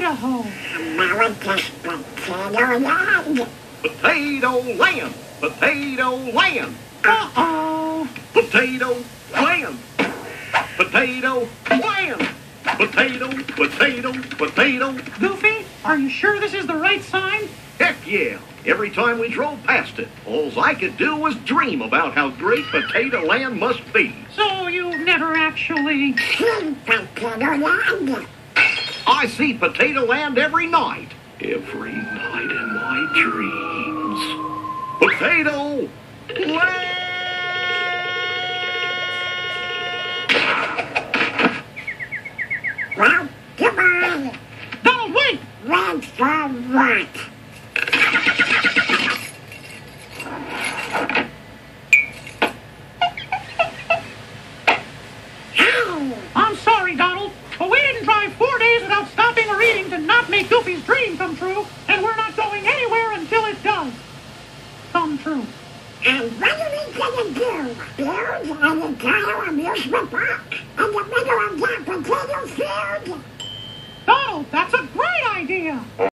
Idaho. Now it's just Potato Land. Potato Land. Potato Land. Uh-oh. Potato Land. Potato Land. Potato, potato, potato. Goofy, are you sure this is the right sign? Heck yeah. Every time we drove past it, all I could do was dream about how great Potato Land must be. So you've never actually... Seen Potato Land. I see Potato Land every night. Every night in my dreams. Potato Land! Well, come on. Donald, wait! Wait for what? Ow! I'm sorry, Donald, but we didn't drive 4 days without stopping or eating to not make Goofy's dream come true, and we're not going anywhere until it does come true. And what are we gonna do? Build an entire amusement park in the middle of that potato field? Donald, that's a great idea!